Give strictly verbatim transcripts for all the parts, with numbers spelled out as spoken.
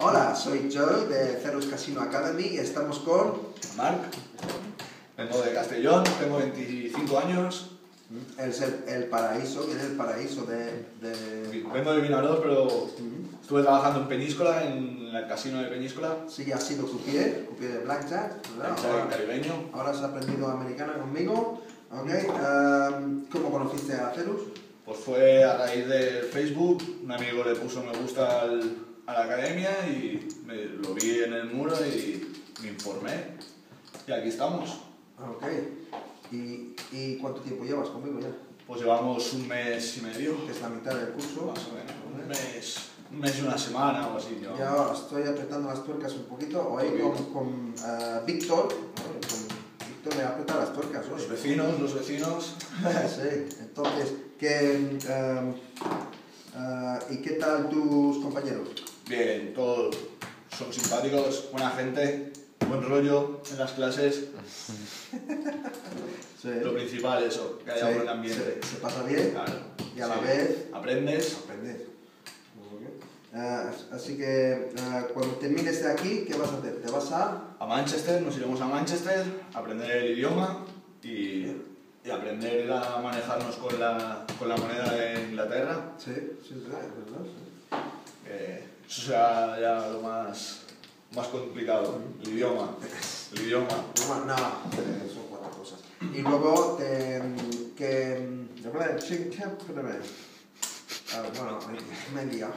Hola, soy Joy de Cerus Casino Academy y estamos con... Marc, vengo de Castellón, tengo veinticinco años. Es el, el paraíso, que es el paraíso de... de... Vengo de Vinaròs, pero Uh-huh. estuve trabajando en Peñíscola, en el casino de Peñíscola. Sí, has sido croupier, croupier de Blackjack, ¿verdad? Blackjack Ahora, caribeño. ahora has aprendido americana conmigo, ¿ok? Um, ¿Cómo conociste a Cerus? Pues fue a raíz de Facebook, un amigo le puso me gusta al, a la academia y me, lo vi en el muro y me informé. Y aquí estamos. Ok. ¿Y, ¿Y cuánto tiempo llevas conmigo ya? Pues llevamos un mes y medio, Que es la mitad del curso. más o menos. Un mes, un mes y una semana o así. Ya ahora estoy apretando las tuercas un poquito. Hoy con, con uh, Víctor, ¿no? Con Víctor me aprieta las tuercas hoy. Los vecinos, los vecinos. Sí, entonces, ¿qué, um, uh, ¿y qué tal tus compañeros? Bien, todos son simpáticos, buena gente, buen rollo en las clases. Sí. Lo principal eso, que haya Sí, buen ambiente. Se, se pasa bien, Claro. y a la Sí. vez Aprendes. aprendes. Uh, así que uh, cuando termines de aquí, ¿qué vas a hacer? ¿Te vas a...? A Manchester, nos iremos a Manchester, a aprender el idioma y, y aprender a manejarnos con la, con la moneda de Inglaterra. Sí, sí, sí, es verdad, sí. Eh, eso será ya lo más, más complicado, el idioma. El idioma. No, no, eh, son cuatro cosas. Y luego, te, que... Ah, bueno, me, me he liado.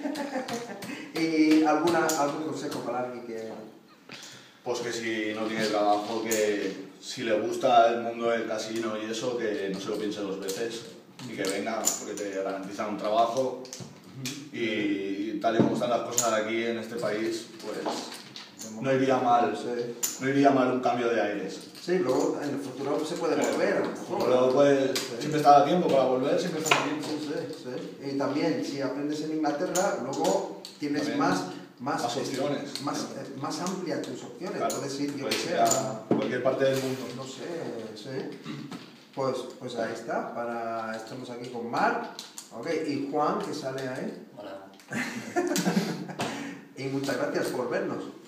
¿Y alguna, algún consejo para alguien que...? Pues que si no tiene trabajo, que si le gusta el mundo del casino y eso, que no se lo piense dos veces y que venga, porque te garantizan un trabajo y, y tal y como están las cosas aquí en este país, pues no iría mal, Sí. no iría mal un cambio de aires. Sí, luego en el futuro se puede volver. a lo mejor. Luego puedes, siempre está a tiempo para volver, siempre está a tiempo. Sí, sí, sí. Y también, si aprendes en Inglaterra, luego tienes También más, más, más opciones. Más, eh, más amplia tus opciones. Claro, Puedes ir, yo puedes qué ir sé, a cualquier parte del mundo. no sé, sí. Pues, pues ahí está. Para, estamos aquí con Marc, okay, y Juan, que sale ahí. Hola. Y muchas gracias por vernos.